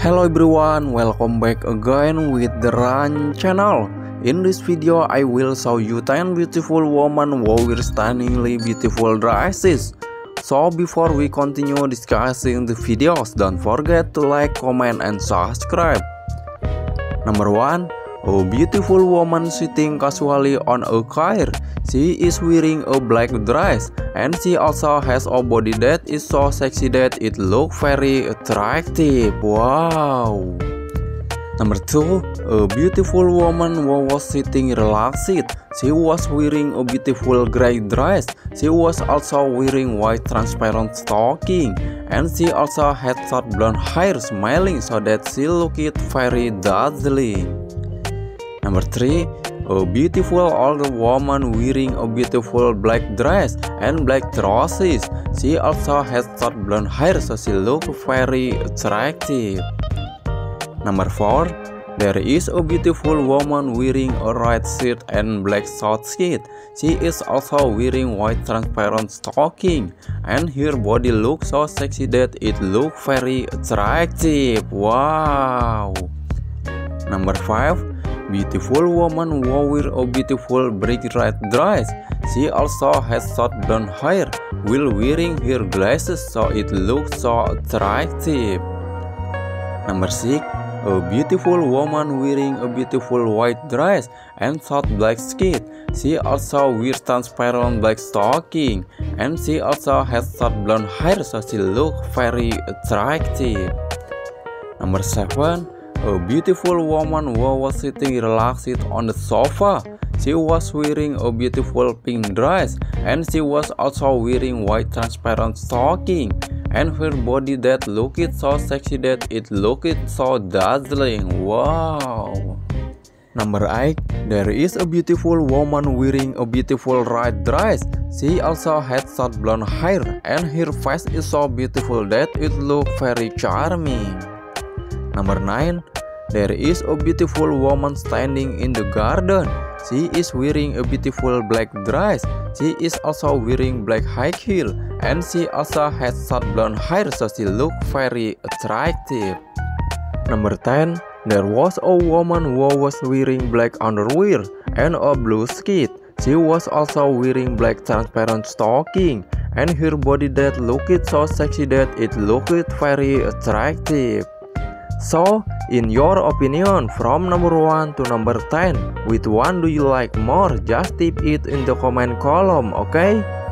Hello everyone, welcome back again with the Run channel. In this video I will show you 10 beautiful women who wear stunningly beautiful dresses. So before we continue discussing the videos, don't forget to like, comment and subscribe. Number 1. A beautiful woman sitting casually on a chair. She is wearing a black dress and she also has a body that is so sexy that it looks very attractive. Wow! Number 2. A beautiful woman who was sitting relaxed. She was wearing a beautiful gray dress. She was also wearing white transparent stocking and she also had short blonde hair, smiling so that she looked very dazzling. Number 3. A beautiful older woman wearing a beautiful black dress and black trousers. She also has short blonde hair, so she looks very attractive. Number 4. There is a beautiful woman wearing a red shirt and black short skirt. She is also wearing white transparent stocking and her body looks so sexy that it looks very attractive. Wow! Number 5. Beautiful woman who wear a beautiful brick red dress. She also has short blonde hair while wearing her glasses, so it looks so attractive. Number 6. A beautiful woman wearing a beautiful white dress and short black skirt. She also wears transparent black stocking and she also has short blonde hair, so she looks very attractive. Number 7. A beautiful woman who was sitting relaxed on the sofa. She was wearing a beautiful pink dress and she was also wearing white transparent stocking and her body that looked so sexy that it looked so dazzling. Wow! Number 8. There is a beautiful woman wearing a beautiful red dress. She also had short blonde hair and her face is so beautiful that it looks very charming. Number 9. There is a beautiful woman standing in the garden. She is wearing a beautiful black dress. She is also wearing black high heel and she also has short blonde hair, so she looks very attractive. Number 10. There was a woman who was wearing black underwear and a blue skirt. She was also wearing black transparent stocking and her body that looked so sexy that it looked very attractive. So, in your opinion, from number 1 to number 10, which one do you like more? Just type it in the comment column, okay?